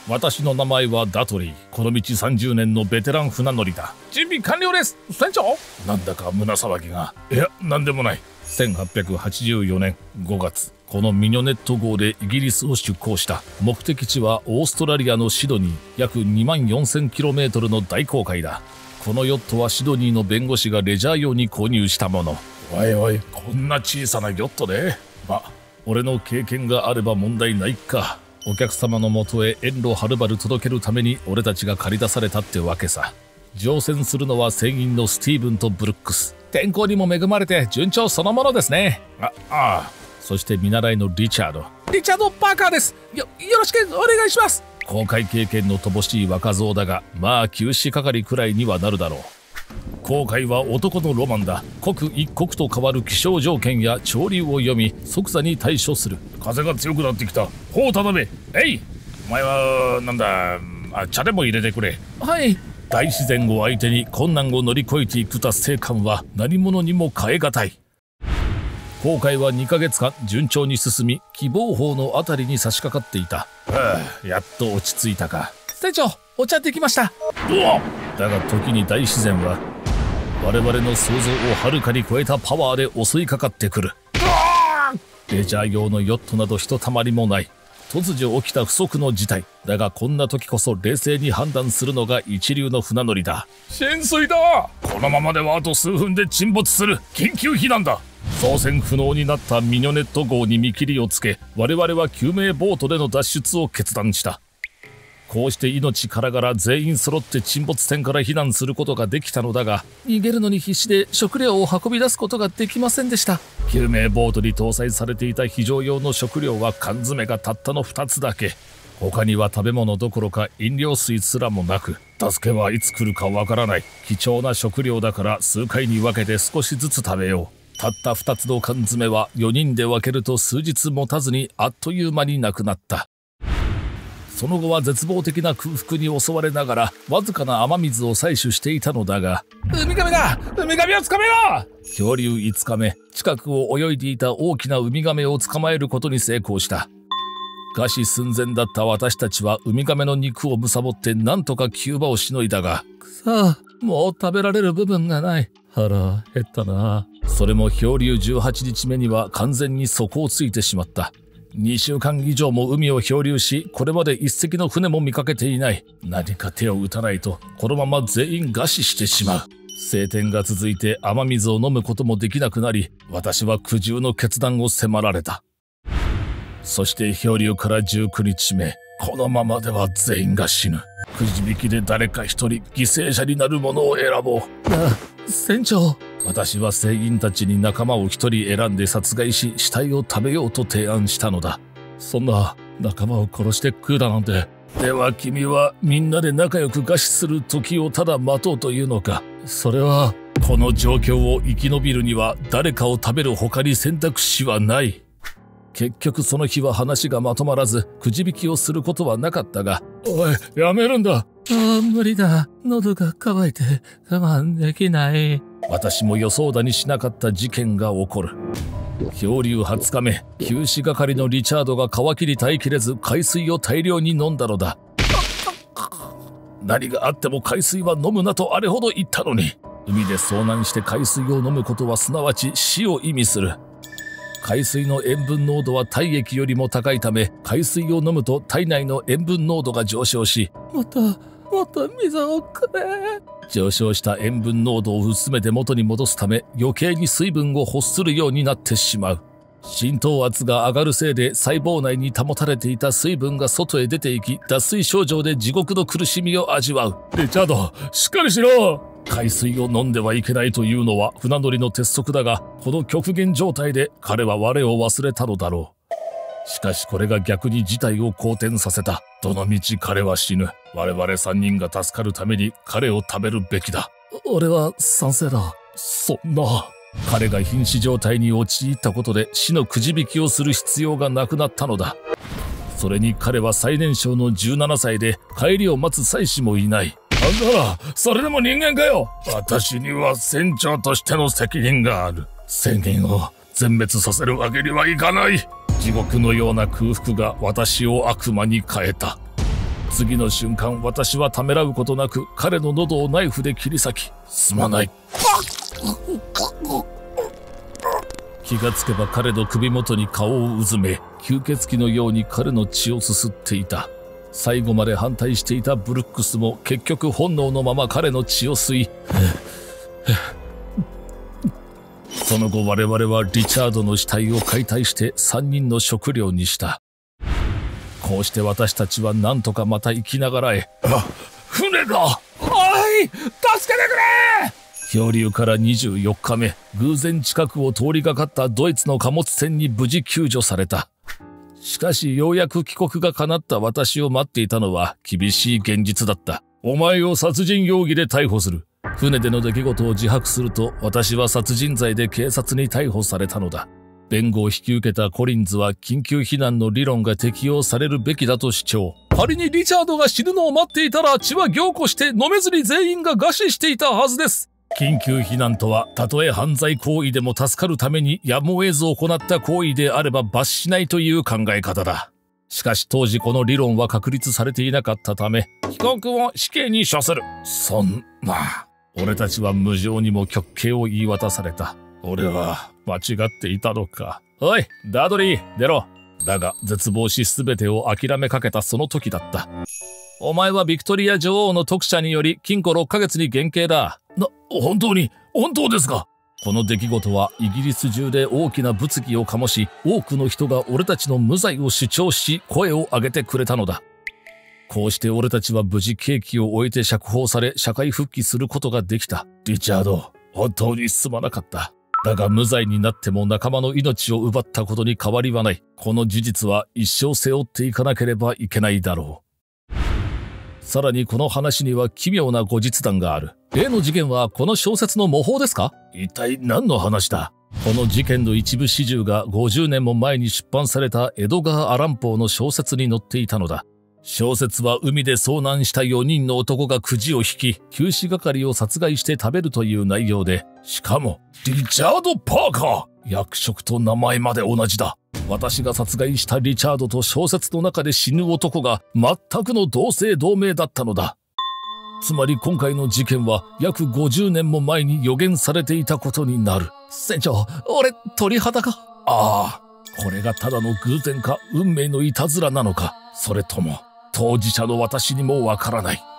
私の名前はダトリー。この道30年のベテラン船乗りだ。準備完了です、船長。なんだか胸騒ぎが。いや、なんでもない。1884年5月、このミニョネット号でイギリスを出港した。目的地はオーストラリアのシドニー、約 24,000km の大航海だ。このヨットはシドニーの弁護士がレジャー用に購入したもの。おいおい、こんな小さなヨットで。俺の経験があれば問題ないか。お客様のもとへ遠路はるばる届けるために俺たちが駆り出されたってわけさ。乗船するのは船員のスティーブンとブルックス。天候にも恵まれて順調そのものですね。そして見習いのリチャード。パーカーです。よろしくお願いします。航海経験の乏しい若造だが、まあ旧士係くらいにはなるだろう。航海は男のロマンだ。刻一刻と変わる気象条件や潮流を読み、即座に対処する。風が強くなってきた。ほう頼め。お前はなんだ、茶でも入れてくれ。はい。大自然を相手に困難を乗り越えていく達成感は何者にも代え難い。航海は2ヶ月間順調に進み、希望峰のあたりに差し掛かっていた。やっと落ち着いたか。船長、お茶できました。だが時に大自然は我々の想像をはるかに超えたパワーで襲いかかってくる。レジャー用のヨットなどひとたまりもない。突如起きた不測の事態だが、こんな時こそ冷静に判断するのが一流の船乗りだ。浸水だ。このままではあと数分で沈没する。緊急避難だ。操船不能になったミニョネット号に見切りをつけ、我々は救命ボートでの脱出を決断した。こうして命からがら全員揃って沈没船から避難することができたのだが、逃げるのに必死で食料を運び出すことができませんでした。救命ボートに搭載されていた非常用の食料は缶詰がたったの2つだけ。他には食べ物どころか飲料水すらもなく、助けはいつ来るかわからない。貴重な食料だから数回に分けて少しずつ食べよう。たった2つの缶詰は4人で分けると数日持たずにあっという間になくなった。その後は絶望的な空腹に襲われながらわずかな雨水を採取していたのだが、ウミガメだ！ウミガメを捕めろ！漂流5日目、近くを泳いでいた大きなウミガメを捕まえることに成功した。餓死寸前だった私たちはウミガメの肉を貪ってなんとか急場をしのいだが、もう食べられる部分がない。腹減ったな。それも漂流18日目には完全に底をついてしまった。2週間以上も海を漂流し、これまで一隻の船も見かけていない。何か手を打たないと、このまま全員餓死してしまう。晴天が続いて雨水を飲むこともできなくなり、私は苦渋の決断を迫られた。そして漂流から19日目、このままでは全員が死ぬ。くじ引きで誰か一人犠牲者になるものを選ぼう。船長。私は船員たちに仲間を一人選んで殺害し、死体を食べようと提案したのだ。そんな仲間を殺して食うだなんて。では君はみんなで仲良く餓死する時をただ待とうというのか。それはこの状況を生き延びるには誰かを食べる他に選択肢はない。結局その日は話がまとまらず、くじ引きをすることはなかったが。おい、やめるんだ。無理だ。喉が渇いて我慢できない。私も予想だにしなかった事件が起こる。漂流20日目、救死係のリチャードが渇きに耐えきれず海水を大量に飲んだのだ。何があっても海水は飲むなとあれほど言ったのに。海で遭難して海水を飲むことはすなわち死を意味する。海水の塩分濃度は体液よりも高いため、海水を飲むと体内の塩分濃度が上昇し、もっと水をくれ。上昇した塩分濃度を薄めて元に戻すため、余計に水分を欲するようになってしまう。浸透圧が上がるせいで細胞内に保たれていた水分が外へ出ていき、脱水症状で地獄の苦しみを味わう。リチャード、しっかりしろ。海水を飲んではいけないというのは船乗りの鉄則だが、この極限状態で彼は我を忘れたのだろう。しかしこれが逆に事態を好転させた。どのみち彼は死ぬ。我々3人が助かるために彼を食べるべきだ。俺は賛成だ。そんな。彼が瀕死状態に陥ったことで死のくじ引きをする必要がなくなったのだ。それに彼は最年少の17歳で帰りを待つ妻子もいない。あんなら、それでも人間かよ。私には船長としての責任がある。宣言を全滅させるわけにはいかない。地獄のような空腹が私を悪魔に変えた。 次の瞬間、私はためらうことなく彼の喉をナイフで切り裂き、すまない。気がつけば彼の首元に顔をうずめ、吸血鬼のように彼の血をすすっていた。最後まで反対していたブルックスも結局本能のまま彼の血を吸い、その後我々はリチャードの死体を解体して3人の食料にした。こうして私たちは何とかまた生きながらえ、船だ！おい！助けてくれ！漂流から24日目、偶然近くを通りがかったドイツの貨物船に無事救助された。しかしようやく帰国が叶った私を待っていたのは厳しい現実だった。お前を殺人容疑で逮捕する。船での出来事を自白すると、私は殺人罪で警察に逮捕されたのだ。弁護を引き受けたコリンズは緊急避難の理論が適用されるべきだと主張。仮にリチャードが死ぬのを待っていたら血は凝固して飲めずに全員が餓死していたはずです。緊急避難とは、たとえ犯罪行為でも助かるためにやむを得ず行った行為であれば罰しないという考え方だ。しかし当時この理論は確立されていなかったため、被告を死刑に処する。そんな。俺たちは無情にも極刑を言い渡された。俺は間違っていたのか。おい、ダードリー、出ろ。だが絶望し全てを諦めかけたその時だった。お前はビクトリア女王の特赦により禁錮6ヶ月に減刑だ。本当ですか？この出来事はイギリス中で大きな物議を醸し、多くの人が俺たちの無罪を主張し、声を上げてくれたのだ。こうして俺たちは無事刑期を終えて釈放され、社会復帰することができた。リチャード、本当にすまなかった。だが無罪になっても仲間の命を奪ったことに変わりはない。この事実は一生背負っていかなければいけないだろう。さらにこの話には奇妙な後日談がある。例の事件はこの小説の模倣ですか？一体何の話だ？この事件の一部始終が50年も前に出版されたエドガー・アランポーの小説に載っていたのだ。小説は海で遭難した4人の男がくじを引き、急死係を殺害して食べるという内容で、しかも、リチャード・パーカー！役職と名前まで同じだ。私が殺害したリチャードと小説の中で死ぬ男が全くの同姓同名だったのだ。つまり今回の事件は約50年も前に予言されていたことになる。船長、俺鳥肌が。ああ、これがただの偶然か運命のいたずらなのか、それとも当事者の私にもわからない。